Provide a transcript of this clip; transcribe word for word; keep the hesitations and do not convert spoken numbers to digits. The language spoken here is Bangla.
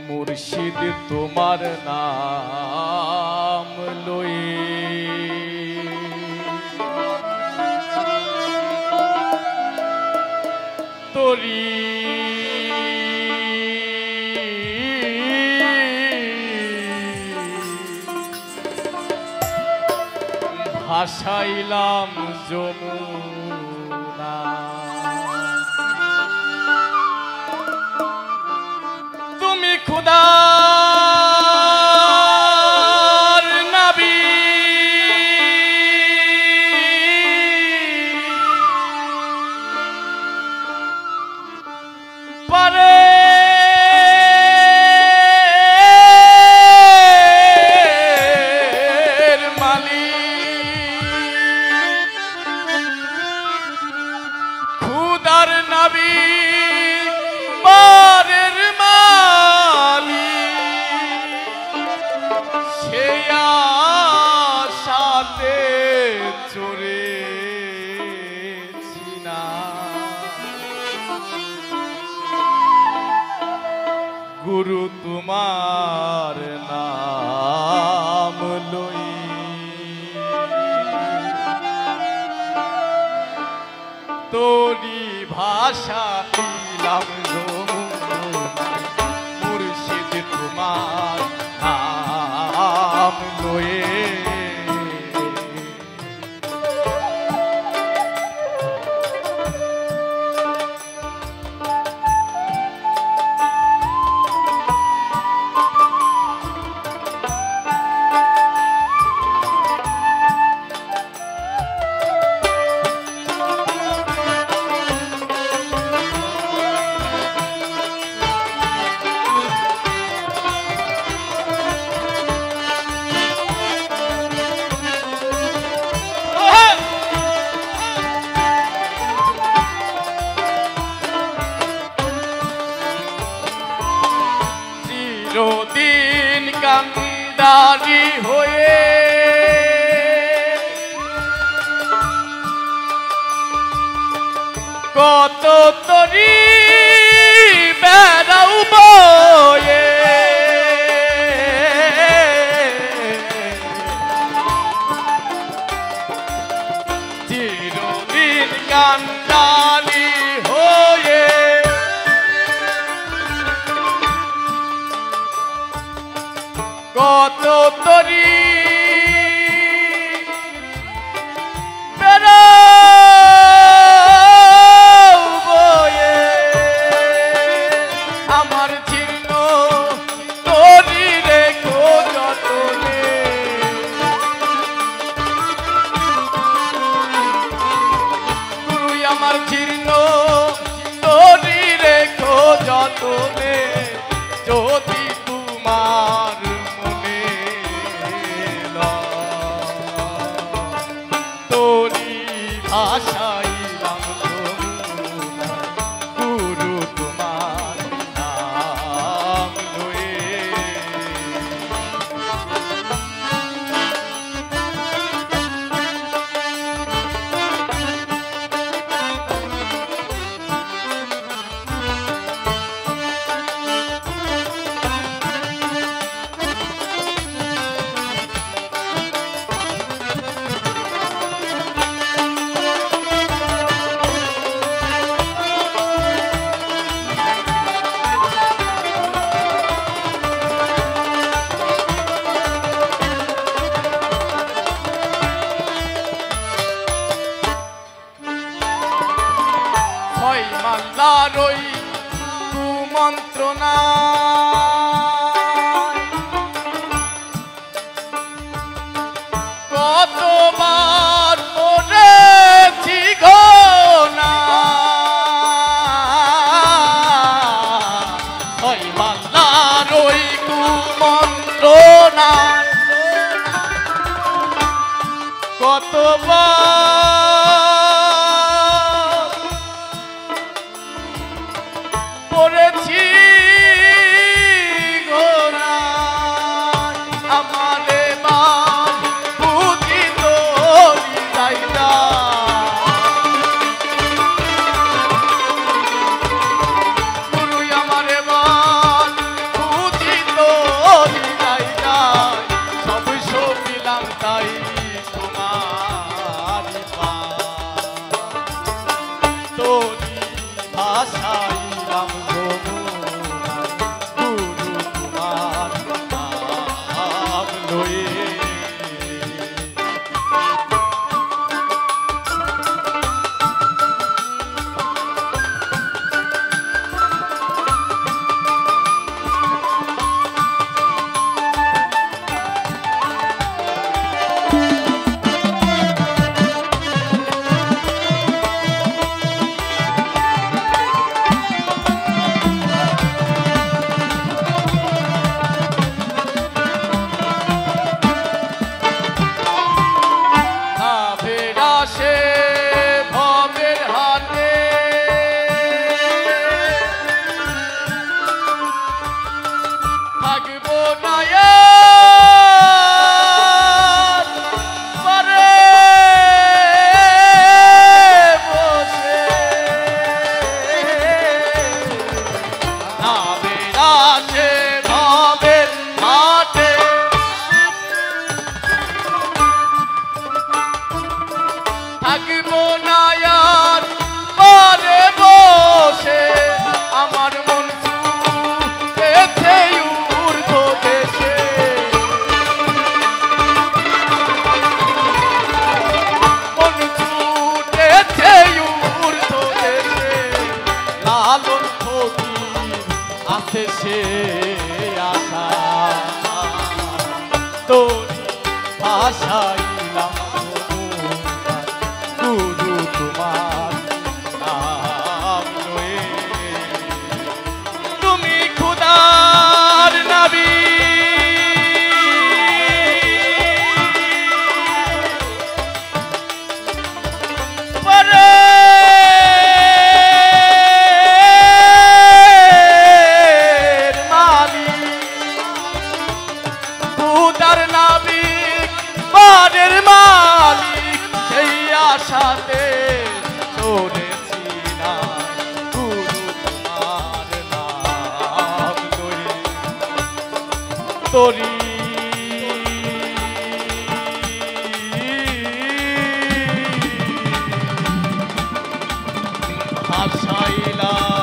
মুর্শিদ তোমার নাম লয়ে তোরি ভাসাইলাম যমুনা তুমি খুদার নবী পারে খুদার নবী বারের মালি সে আশাতে চড়েছি না গুরু তোমার নাম লই তোরি ভাষা দিলাম মুর্শিদ তোমার নাম লয়ে চিরদিন কান্দারি হয়ে কত তরি বেড়াও বয়ে চিরদিন কান্দারি হয়ে কত তরি বেড়াও বয়ে আমার জীর্ণ তরি রেখো যতনে তুই আমার জীর্ণ তরি রেখো যতনে যদি তোমার ভাসাইলাম যমুনা গুরু তোমার নাম লয়ে মাল্লার ওই কুমন্ত্রণা কতবার পড়েছি ঘোনা ওই মাল্লার ওই কুমন্ত্রণা কতবার পড়েছি ঘোড়া আমারে বাপ বুঝি তোরি যাইতা গুরু আমারে বাপ বুঝি আছে সে আশা তোর ভাষাইলাম গুরু তোমার নাম লয়ে তুমি খুদার নবী সাথে চলেছি না গুরু তোমার নাম লয়ে তোরি ভাষাইলা